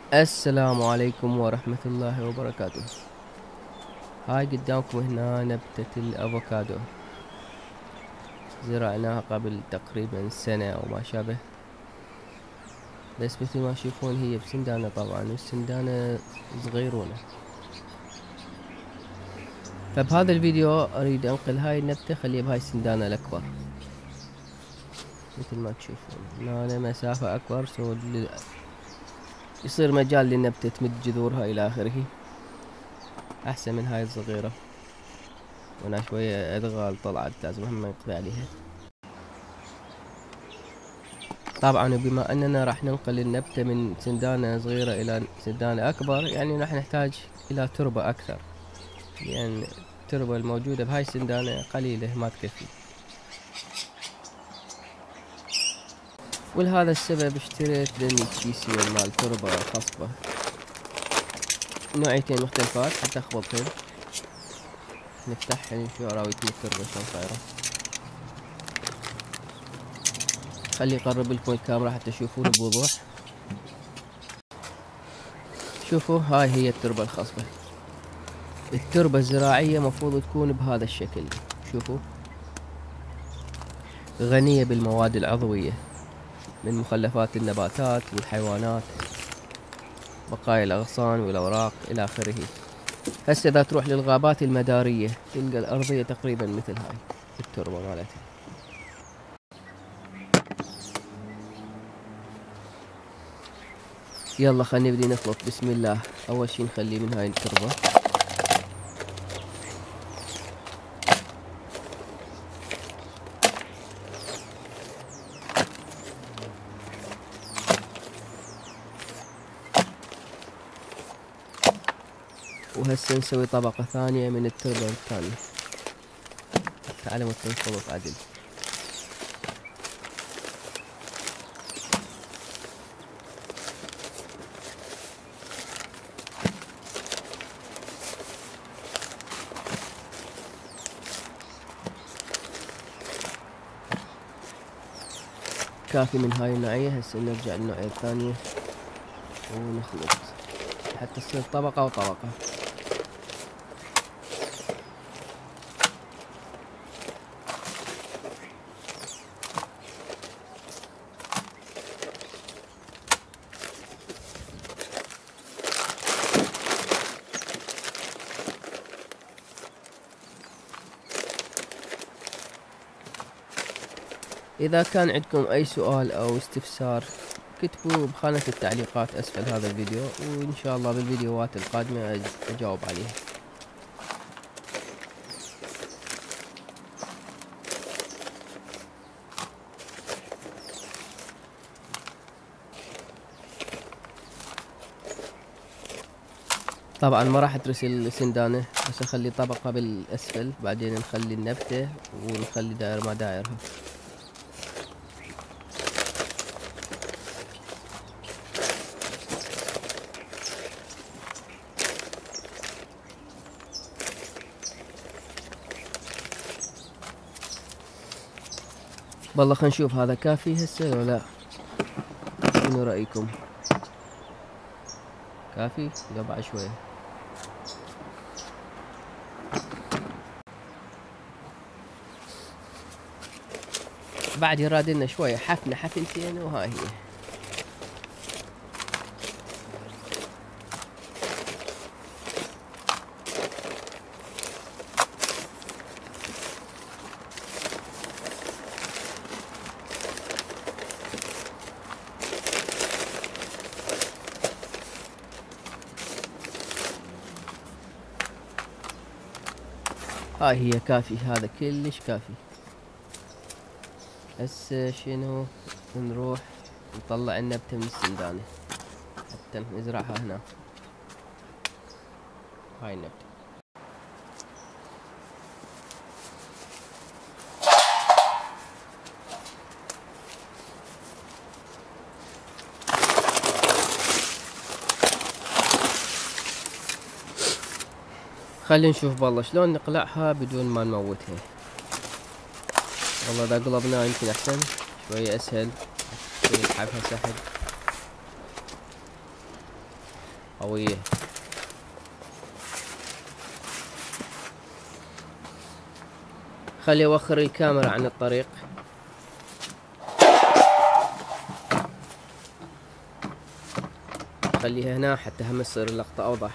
السلام عليكم ورحمة الله وبركاته. هاي قدامكم هنا نبتة الأفوكادو، زرعناها قبل تقريبا سنة أو ما شابه، بس مثل ما تشوفون هي بسندانة طبعا، والسندانة صغيرونة. فبهذا الفيديو أريد أنقل هاي النبتة خليها بهاي السندانة الأكبر. مثل ما تشوفون هنا مسافة أكبر، يصير مجال للنبتة تمد جذورها إلى آخره، أحسن من هاي الصغيرة. وهنا شوية أدغال طلعت لازم هم نقضي عليها. طبعا بما أننا راح ننقل النبتة من سندانة صغيرة إلى سندانة أكبر، يعني راح نحتاج إلى تربة أكثر، لأن التربة الموجودة بهاي السندانة قليلة ما تكفي. ولهذا السبب اشتريت ذني الكيسين مال تربة خصبة، نوعيتين مختلفات حتى أخلطهن. نفتحهن نشوف راويتنا التربة شلون صايرة. خلي أقرب لكم الكاميرا حتى تشوفون بوضوح. شوفوا هاي هي التربة الخصبة. التربة الزراعية مفروض تكون بهذا الشكل. شوفوا غنية بالمواد العضوية من مخلفات النباتات والحيوانات، بقايا الأغصان والأوراق إلى آخره. هسه إذا تروح للغابات المدارية تلقى الأرضية تقريبا مثل هاي التربة مالتها. يلا خلينا نبدي نخلط. بسم الله. أول شي نخلي من هاي التربة، وهسه نسوي طبقة ثانية من التربة الثانية على مود تنخلط عدل. كافي من هاي النوعية. هسه نرجع للنوعية الثانية ونخلط حتى تصير طبقة وطبقة. إذا كان عندكم أي سؤال أو استفسار كتبوا بخانة التعليقات أسفل هذا الفيديو، وإن شاء الله بالفيديوهات القادمة أجاوب عليها. طبعا ما راح اترس السندانة، بس اخلي طبقة بالاسفل، بعدين نخلي النبتة ونخلي داير ما دايرها. والله خلينا نشوف هذا كافي هسه ولا لا. شنو رأيكم؟ كافي؟ لا بعد شوية. بعد يراد لنا شوية حفنة حفنتين وهاي هي. هاي هي كافي، هذا كلش كافي. هسه شنو؟ نروح نطلع النبتة من السندانة حتى نزرعها هنا. هاي النبتة. خلينا نشوف والله شلون نقلعها بدون ما نموتها. والله اذا قلبناها يمكن احسن شوية، اسهل، نسحبها سحب. قوية. خلي اوخر الكاميرا عن الطريق. خليها هنا حتى هم تصير اللقطة اوضح،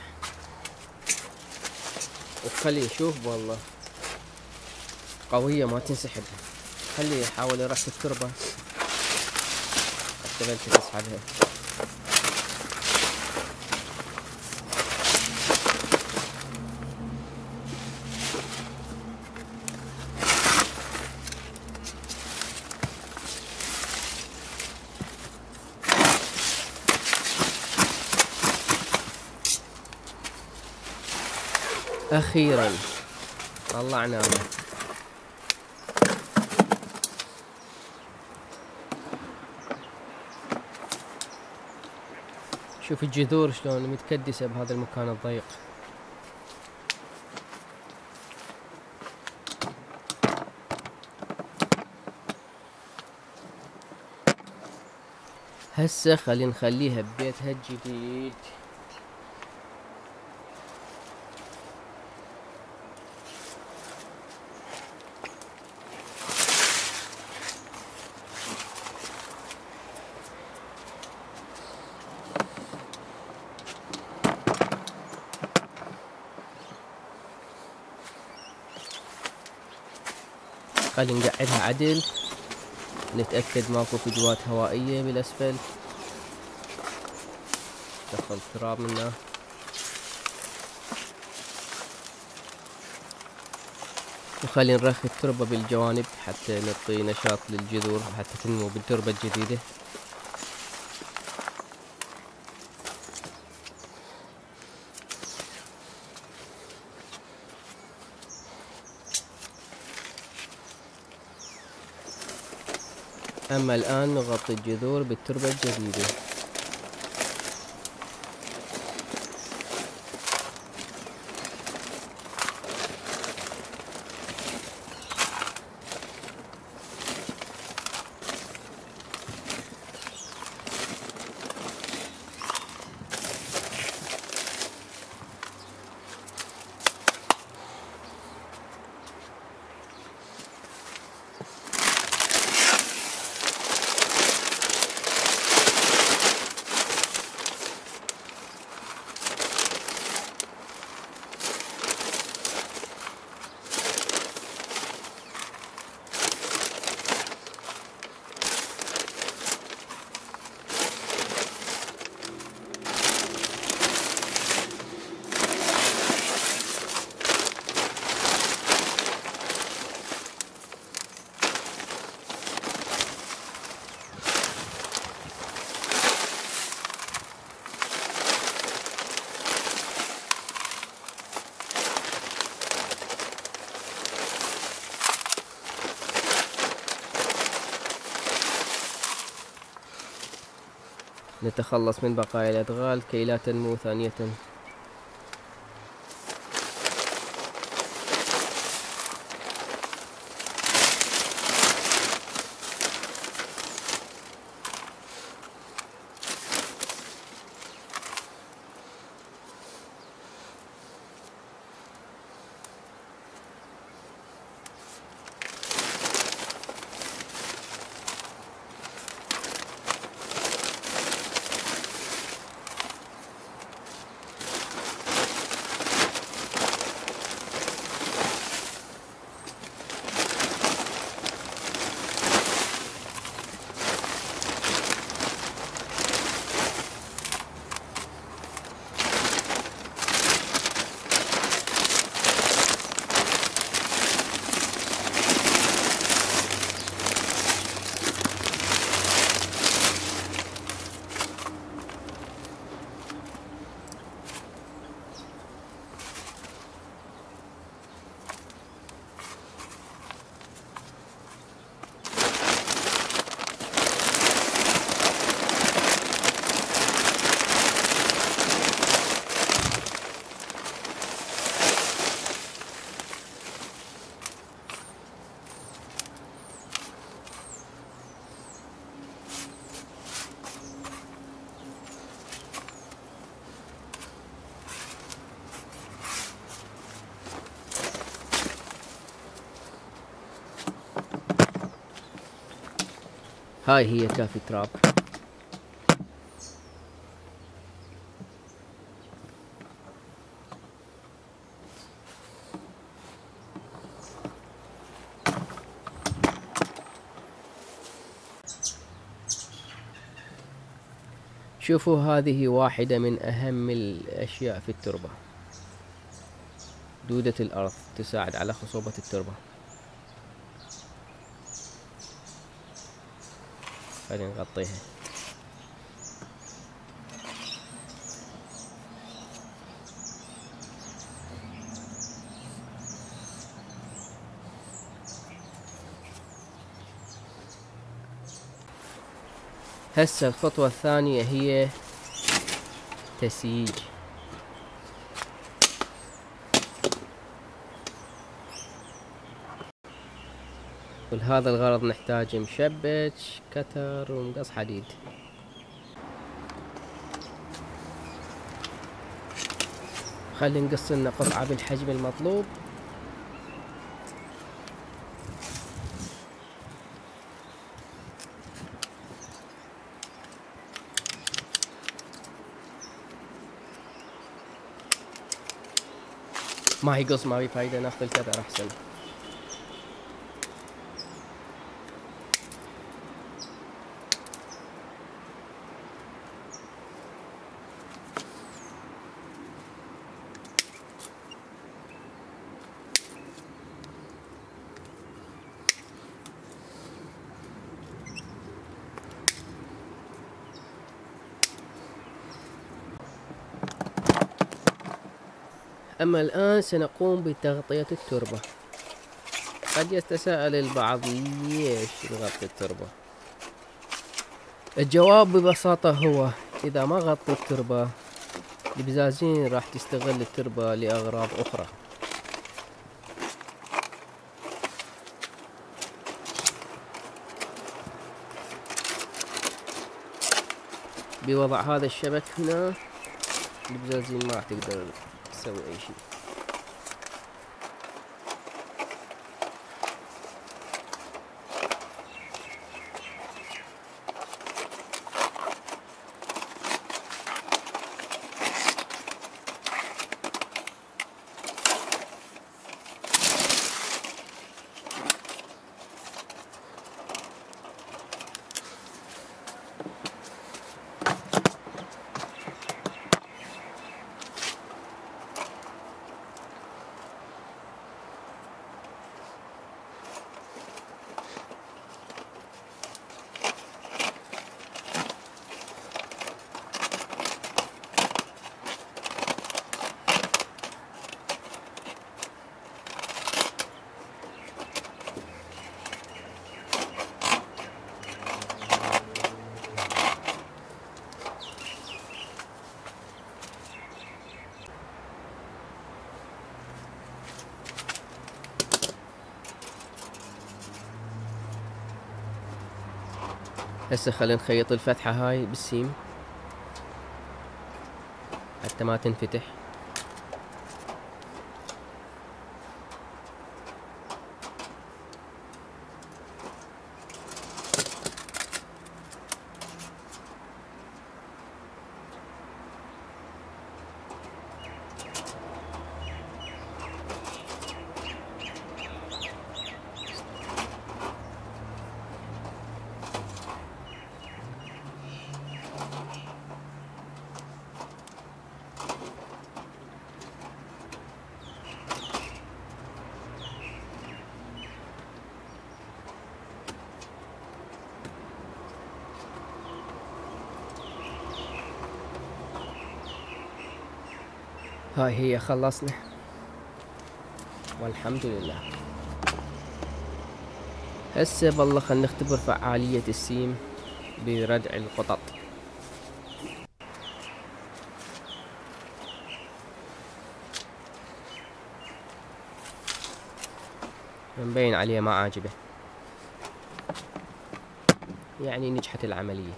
وخليه يشوف والله قوية ما تنسحب. خليه يحاول يركب التربة حتى بلش تسحبها. اخيرا طلعناه. شوف الجذور شلون متكدسة بهذا المكان الضيق. هسه خلي نخليها ببيتها الجديد. خلي نقعدها عدل، نتأكد ماكو فجوات هوائية بالأسفل. دخل تراب منه. وخلي نرخي التربة بالجوانب حتى نعطي نشاط للجذور حتى تنمو بالتربة الجديدة. أما الآن نغطي الجذور بالتربة الجديدة. نتخلص من بقايا الأدغال كي لا تنمو ثانية. هاي هي كافي تراب. شوفوا هذه واحدة من أهم الأشياء في التربة، دودة الأرض تساعد على خصوبة التربة. خلينا نغطيها. هسه الخطوة الثانية هي تسييج. ولهذا الغرض نحتاج مشبك، كتر، ومقص حديد. خلي نقص لنا قطعة بالحجم المطلوب. ما يقص ما في فايدة، ناخذ الكتر أحسن. أما الآن سنقوم بتغطية التربة. قد يتساءل البعض ليش نغطي التربة؟ الجواب ببساطة هو إذا ما غطي التربة البزازين راح تستغل التربة لأغراض أخرى. بوضع هذا الشبك هنا البزازين ما راح تقدر تسوي أي شيء. هسه خلينا نخيط الفتحة هاي بالسيم حتى ما تنفتح. هاي هي خلصنا والحمد لله. هسه بالله خلينا نختبر فعالية السيم بردع القطط. مبين عليه ما عاجبه، يعني نجحت العملية.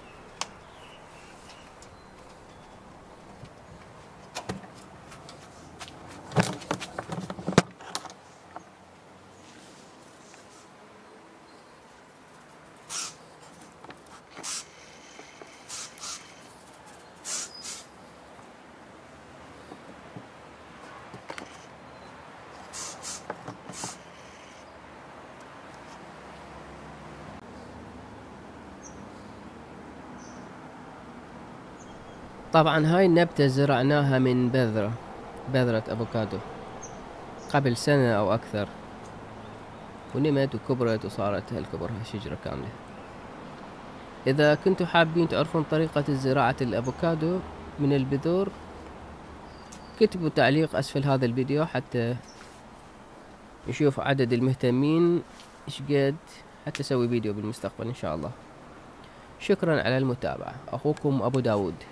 طبعا هاي النبتة زرعناها من بذرة افوكادو قبل سنة او اكثر، ونمت وكبرت وصارت هالكبر شجرة كاملة. اذا كنتوا حابين تعرفون طريقة زراعة الافوكادو من البذور، كتبوا تعليق اسفل هذا الفيديو حتى نشوف عدد المهتمين ايش قد، حتى اسوي فيديو بالمستقبل ان شاء الله. شكرا على المتابعة، اخوكم ابو داود.